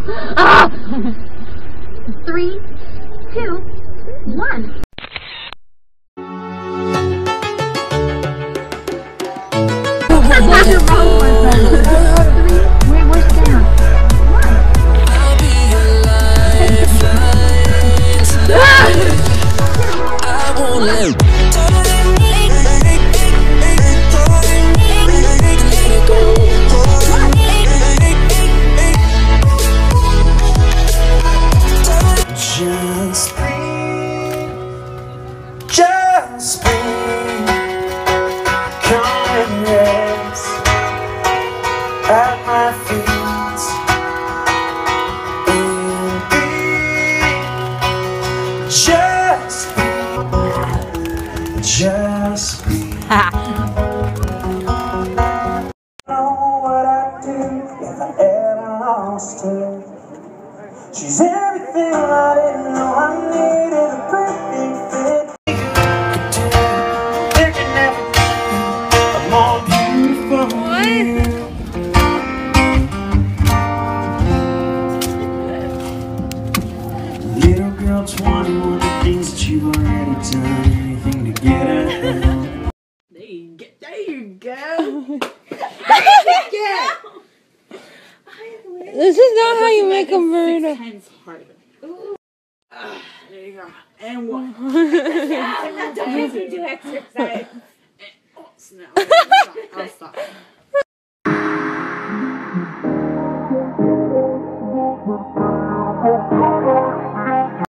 Ah! 3, 2, 1. Wait, where's Sam? I'll be your lifeline. I won't let it go. Just breathe. Just breathe. Come and rest at my feet and breathe. Just breathe. Just breathe. Know what I'd do if I ever lost her. She's everything I didn't know I needed, a perfect fit. There can never be a more beautiful you. Little girl 21, the things that you've already done, anything to get her. There you go. This is not how you make a burrito. 6 times harder. There you go. And one. Don't make me do exercise. Oh, snap. I'll stop.